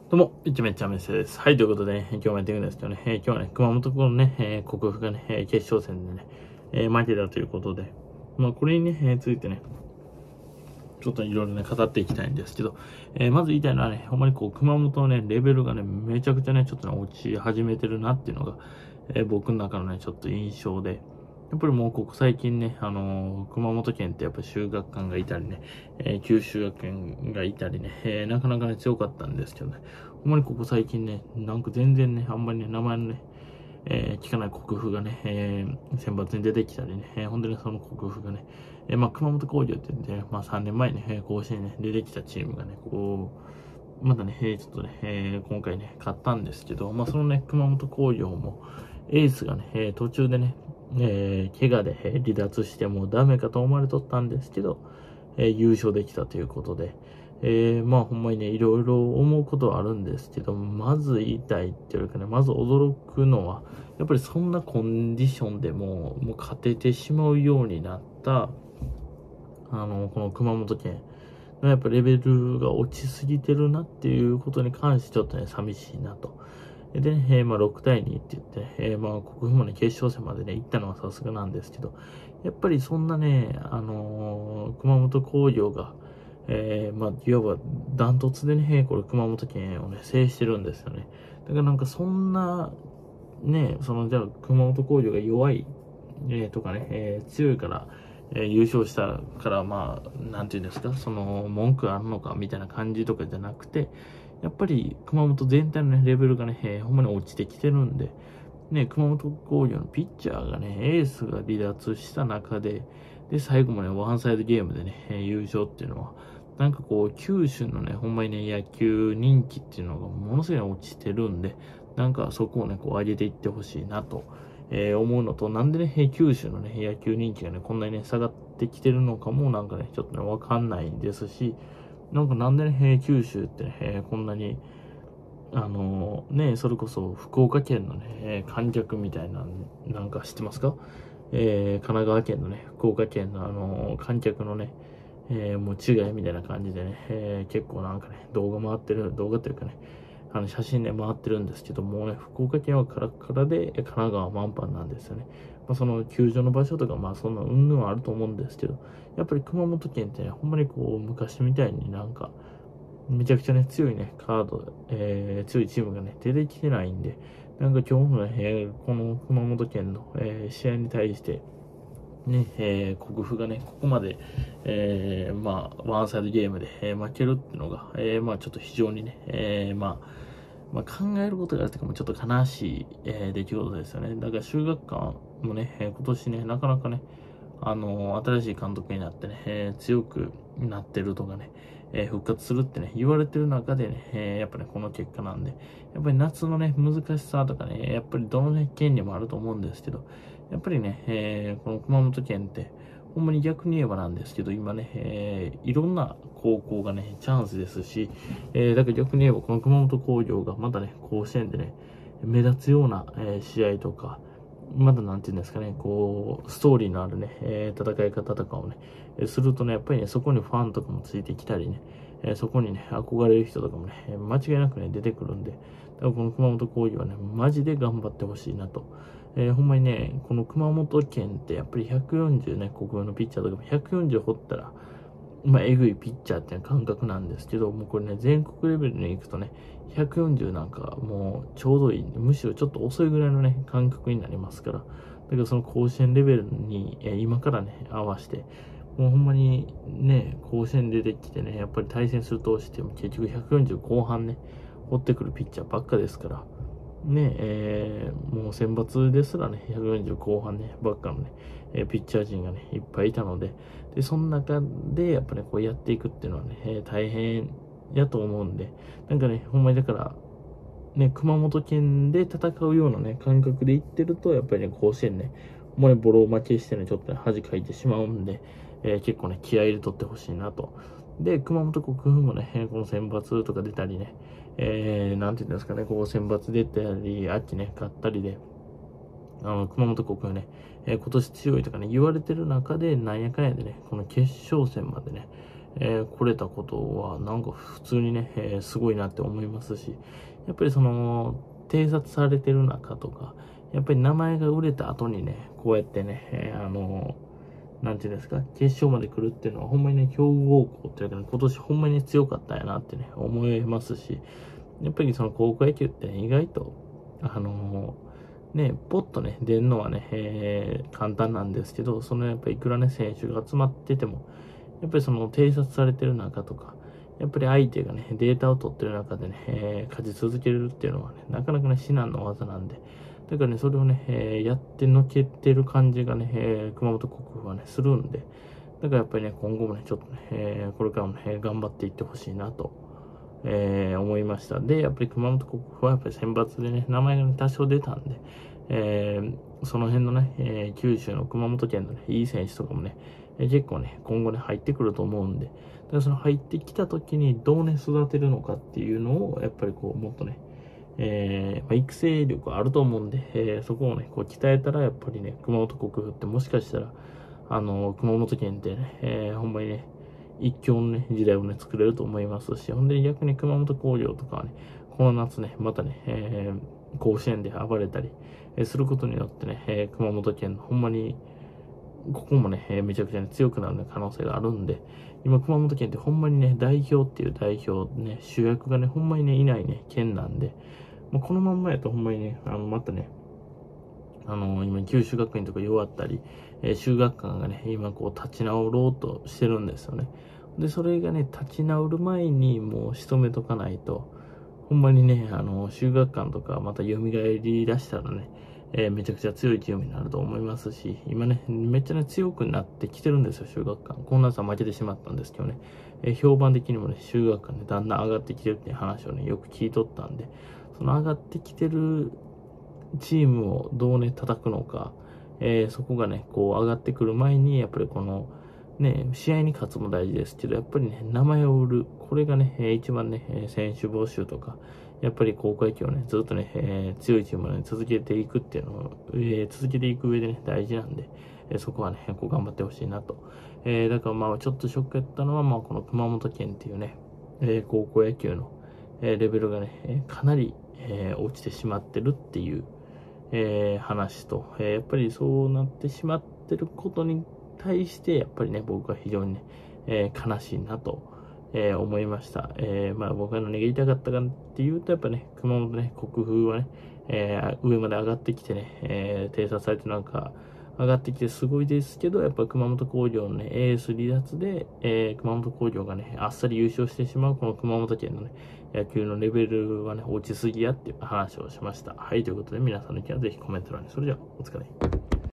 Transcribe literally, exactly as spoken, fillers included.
どうも、いちめちゃめせです。はい、ということで、ね、今日もやっていくんですけどね、えー、今日はね、熊本のね、えー、克服がね、えー、決勝戦でね、えー、負けたということで、まあ、これにね、えー、ついてね、ちょっといろいろね、語っていきたいんですけど、えー、まず言いたいのはね、ほんまにこう、熊本のね、レベルがね、めちゃくちゃね、ちょっとね、落ち始めてるなっていうのが、えー、僕の中のね、ちょっと印象で、やっぱりもうここ最近ね、あのー、熊本県ってやっぱ修学館がいたりね、えー、九州学園がいたりね、えー、なかなかね、強かったんですけどね、ほんまにここ最近ね、なんか全然ね、あんまりね、名前のね、えー、聞かない国府がね、えー、選抜に出てきたりね、えー、ほんでね、その国府がね、えー、まあ、熊本工業って言って、ね、まあ、さんねんまえにね、甲子園にね、出てきたチームがね、こう、まだね、えー、ちょっとね、えー、今回ね、勝ったんですけど、まあ、そのね、熊本工業も、エースがね、えー、途中でね、えー、怪我で、えー、離脱してもうダメかと思われとったんですけど、えー、優勝できたということで、えー、まあほんまにね、いろいろ思うことはあるんですけど、まず言いたいっていうかね、まず驚くのは、やっぱりそんなコンディションでも、もう勝ててしまうようになった、あの、この熊本県のやっぱレベルが落ちすぎてるなっていうことに関してちょっとね、寂しいなと。でね、えー、まあろくたいにって言って、えー、まあ国府もね、決勝戦までね、行ったのはさすがなんですけど、やっぱりそんなね、あのー、熊本工業が、えー、まあ、いわばダントツでね、これ熊本県をね、制してるんですよね。だからなんかそんな、ね、その、じゃあ熊本工業が弱い、えー、とかね、えー、強いから、えー、優勝したから、まあ、なんていうんですか、その、文句あるのかみたいな感じとかじゃなくて、やっぱり熊本全体の、ね、レベルがね、えー、ほんまに落ちてきてるんで、ね、熊本工業のピッチャーがね、エースが離脱した中で、で、最後までワンサイドゲームでね、えー、優勝っていうのは、なんかこう、九州のね、ほんまにね、野球人気っていうのがものすごい落ちてるんで、なんかそこをね、こう上げていってほしいなと、えー、思うのと、なんでね、九州のね、野球人気がね、こんなにね、下がってきてるのかもなんかね、ちょっとね、わかんないんですし、なんかなんでね、九州ってね、こんなに、あのー、ね、それこそ福岡県のね、観客みたいな、なんか知ってますか？えー、神奈川県のね、福岡県のあのー、観客のね、えー、もう違いみたいな感じでね、えー、結構なんかね、動画回ってる、動画というかね、あの写真で回ってるんですけどもね、福岡県はカラッカラで、神奈川は満帆なんですよね。まあ、その球場の場所とか、まあそんな云々はあると思うんですけど、やっぱり熊本県ってね、ほんまにこう、昔みたいになんか、めちゃくちゃね、強いね、カード、えー、強いチームがね、出てきてないんで、なんか今日のね、えー、この熊本県の、えー、試合に対して、ね、えー、国府がね、ここまで、えー、まあ、ワンサイドゲームで、えー、負けるっていうのが、えー、まあ、ちょっと非常にね、えー、まあ、まあ、考えることがあるというか、もちょっと悲しい、えー、出来事ですよね。だから、修学館もね、えー、今年ね、なかなかね、あのー、新しい監督になってね、えー、強くなってるとかね、えー、復活するってね、言われてる中でね、えー、やっぱね、この結果なんで、やっぱり夏のね、難しさとかね、やっぱりどのね、県にもあると思うんですけど、やっぱりね、えー、この熊本県って、ほんまに逆に言えばなんですけど、今ね、えー、いろんな高校がね、チャンスですし、えー、だから逆に言えば、この熊本工業がまだね、甲子園でね、目立つような、えー、試合とか、まだなんていうんですかね、こう、ストーリーのあるね、えー、戦い方とかをね、えするとね、やっぱりね、そこにファンとかもついてきたりね、えー、そこにね、憧れる人とかもね、間違いなくね、出てくるんで、だからこの熊本工業はね、マジで頑張ってほしいなと。えー、ほんまにね、この熊本県ってやっぱりひゃくよんじゅうね、国語のピッチャーとかもひゃくよんじゅう掘ったら、まあ、えぐいピッチャーっていう感覚なんですけど、もうこれね、全国レベルに行くとね、ひゃくよんじゅうなんかもうちょうどいい、むしろちょっと遅いぐらいのね、感覚になりますから、だけどその甲子園レベルに、えー、今からね、合わせて、もうほんまにね、甲子園出てきてね、やっぱり対戦する投手って結局ひゃくよんじゅう後半ね、掘ってくるピッチャーばっかですから、ねえー、もう選抜ですらね、ひゃくよんじゅう後半ね、ばっかのね、えー、ピッチャー陣がね、いっぱいいたので、で、その中で、やっぱり、ね、こうやっていくっていうのはね、えー、大変やと思うんで、なんかね、ほんまにだから、ね、熊本県で戦うようなね、感覚でいってると、やっぱりね、甲子園ね、もうね、ボロ負けしてね、ちょっとね、恥かいてしまうんで、えー、結構ね、気合い入れとってほしいなと。で、熊本国府もね、この選抜とか出たりね、えー、なんていうんですかね、こう選抜出たり、秋ね、勝ったりで、あの、熊本国はね、えー、今年強いとかね、言われてる中で、なんやかんやでね、この決勝戦までね、 えー、来れたことは、なんか普通にね、えー、すごいなって思いますし、やっぱりその、偵察されてる中とか、やっぱり名前が売れた後にね、こうやってね、えー、あのー、なんていうんですか、決勝まで来るっていうのは、ほんまにね、強豪校っていうかね、今年ほんまに強かったんやなってね、思いますし、やっぱりその高校野球ってね、意外と、あのー、ね、ポッとね、出るのはね、えー、簡単なんですけど、そのやっぱりいくらね、選手が集まってても、やっぱりその偵察されてる中とか、やっぱり相手がね、データを取ってる中でね、えー、勝ち続けるっていうのはね、なかなかね、至難の技なんで、だからね、それをね、えー、やってのけてる感じがね、えー、熊本国府はね、するんで、だからやっぱりね、今後もね、ちょっとね、えー、これからもね、頑張っていってほしいなと、えー、思いました。で、やっぱり熊本国府はやっぱり選抜でね、名前がね、多少出たんで、えー、その辺のね、えー、九州の熊本県のね、いい選手とかもね、えー、結構ね、今後ね、入ってくると思うんで、だからその入ってきた時にどうね、育てるのかっていうのを、やっぱりこう、もっとね、えーまあ、育成力あると思うんで、えー、そこをね、こう鍛えたら、やっぱりね、熊本国府ってもしかしたら、あのー、熊本県ってね、えー、ほんまにね、一強のね、時代をね、作れると思いますし、ほんで逆に熊本工業とかはね、この夏ね、またね、えー、甲子園で暴れたり、えー、することによってね、えー、熊本県のほんまに、ここもね、えー、めちゃくちゃ、ね、強くなる、ね、可能性があるんで、今熊本県ってほんまにね、代表っていう代表ね、主役がね、ほんまにね、いないね、県なんで、もうこのまんまやとほんまにね、あの、またね、あの、今、九州学院とか弱ったり、えー、修学館がね、今こう立ち直ろうとしてるんですよね。で、それがね、立ち直る前にもう仕留めとかないと、ほんまにね、あの、修学館とかまた蘇り出したらね、えー、めちゃくちゃ強いチームになると思いますし、今ね、めっちゃね、強くなってきてるんですよ、修学館。こんなさ負けてしまったんですけどね、えー、評判的にもね、修学館ね、だんだん上がってきてるっていう話をね、よく聞いとったんで、その上がってきてるチームをどうね、叩くのか、えー、そこがね、こう上がってくる前に、やっぱりこの、ね、試合に勝つも大事ですけど、やっぱりね、名前を売る。これがね、えー、一番ね、選手募集とか、やっぱり高校野球をね、ずっとね、えー、強いチームをね、続けていくっていうのを、えー、続けていく上でね、大事なんで、えー、そこはね、こう頑張ってほしいなと。えー、だからまあ、ちょっとショックやったのは、まあ、この熊本県っていうね、えー、高校野球の、えー、レベルがね、えー、かなり、えー、落ちてしまってるっていう、えー、話と、えー、やっぱりそうなってしまってることに対して、やっぱりね、僕は非常にね、えー、悲しいなと、えー、思いました。えー、まあ僕が何が言いたかったかっていうと、やっぱね、熊本ね、国風はね、えー、上まで上がってきてね、えー、偵察されてなんか、上がってきてすごいですけど、やっぱ熊本工業のね、エース離脱で、えー、熊本工業がね、あっさり優勝してしまう、この熊本県のね、野球のレベルはね、落ちすぎやっていう話をしました。はい、ということで皆さんの意見はぜひコメント欄に。それでは、お疲れ。